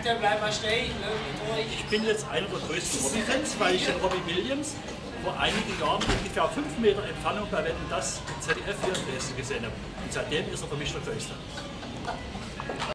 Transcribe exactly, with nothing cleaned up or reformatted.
Akte, bleib mal stehen, lauf nicht durch. Ich bin jetzt einer der größten Robbie-Fans, weil ich den Robbie Williams vor einigen Jahren ungefähr fünf Meter Entfernung bei Wetten, das Z D F hier in Dresden gesehen habe. Und seitdem ist er für mich der Größte.